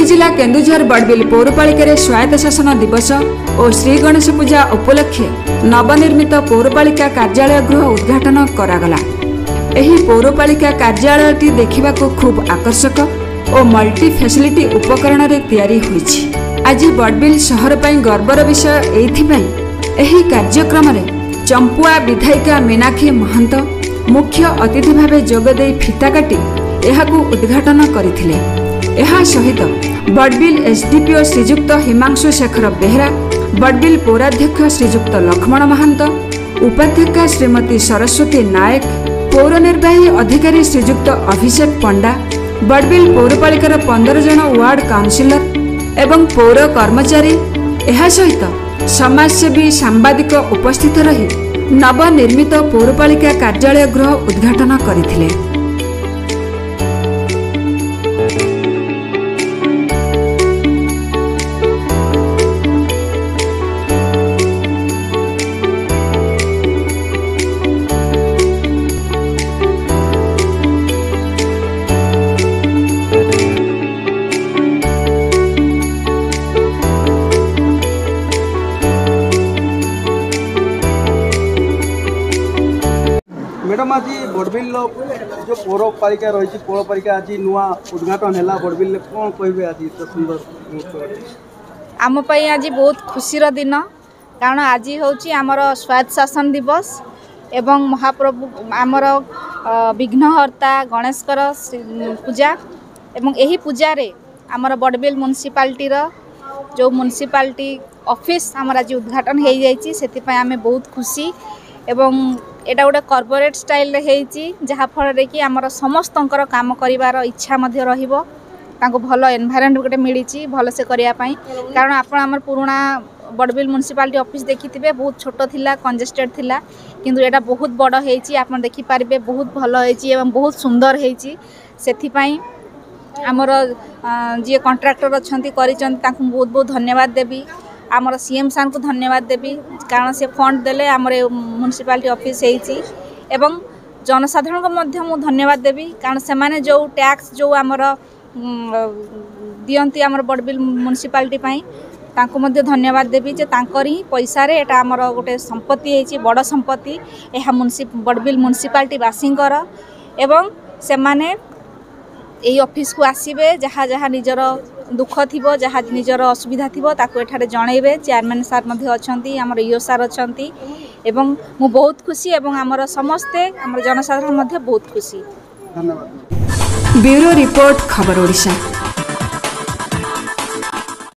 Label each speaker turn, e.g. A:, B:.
A: जिला केन्दुझर बड़बिल पौरपालिका स्वायत्त शासन दिवस और श्री गणेश पूजा उपलक्षे नवनिर्मित पौरपालिका कार्यालय गृह उद्घाटन करागला। एही पौरपालिका कार्यालयटी देखिबाको खूब आकर्षक और मल्टी फैसिलिटी उपकरण रे तैयारी होईछि। आज बड़बिल शहर पई गर्वर विषय एथिपई एही कार्यक्रम रे चंपुआ विधायिका मीनाक्षी महंत मुख्य अतिथि भावे जोगदे फिता काटी एहाकू उद्घाटन करथिले। एहा सहित बड़बिल एसडीपीओ श्रीजुक्त हिमांशु शेखर बेहरा, बड़बिल पौराध्यक्ष श्रीजुक्त लक्ष्मण महंत, उपाध्यक्षा श्रीमती सरस्वती नायक, पौर निर्वाही अधिकारी श्रीजुक्त अभिषेक पंडा, बड़बिल पौरपालिकार 15 जन वार्ड काउंसिलर एवं पौर कर्मचारी एहा सहित समाजसेवी सांबादिक उपस्थित रही नवनिर्मित पौरपालिका कार्यालय गृह उद्घाटन करथिले।
B: मैडम आज बड़बिल जो पौरपालिका रही पौरपालिका आज नुआ उद्घाटन है बड़बिल कौन कहे आज तो सुंदर
C: आम आज बहुत खुशीर दिन कारण आज हूँ आमर स्वायत्त शासन दिवस एवं महाप्रभु आमर विघ्नहर्ता गणेशकर पूजा एवं यही पूजा रे आमर बड़बिल म्युनिसिपालिटी जो म्युनिसिपालिटी ऑफिस आमर आज उद्घाटन हो जाइए से आम बहुत खुशी एवं एटा गोटे कॉर्पोरेट स्टाइल जहाँफल कि आमर समस्तंकर काम करिवार इच्छा मध्य रहिबो तांको भल एनवायरनमेंट गोटे मिली भल से करने कारण आपण आमर पुराना बड़बिल म्युनिसिपालिटी ऑफिस देखिथिबे बहुत छोट थिला कंजेस्टेड थिला किंतु एटा बहुत बड़ हेची आपण देखि पारिबे बहुत भल हेची एवं बहुत सुंदर हेची सेथि पई आमर जे कॉन्ट्रैक्टर अछंती करिचंती तांको बहुत बहुत धन्यवाद देबी। आमर सीएम सार को धन्यवाद देवी कारण से फंड देले आमर म्युनिसिपालिटी ऑफिस हेची एवं जनसाधारण को मध्य मु धन्यवाद देवी कारण से माने जो टैक्स जो आमर दियंती आमर बड़बिल म्युनिसिपालिटी पई तांको मध्य धन्यवाद देवी जे तांकर ही पैसा रे एटा आमर गोटे संपत्ति हेची बड़ संपत्ति एहा बड़बिल म्युनिसिपालिटी बासिंगर एवं से माने एई ऑफिस को आसीबे जहाँ जहाँ निजर दुख थिबो जहाँ निजर असुविधा थिबो ताको एठारे जणैबे। चेयरमैन सार मध्य अछंती आमर ईओ सार अछंती एवं मु बहुत खुशी एवं आमर समस्ते आमर जनसाधारण मध्य बहुत खुशी।
B: धन्यवाद।
A: ब्यूरो रिपोर्ट खबर ओडिशा।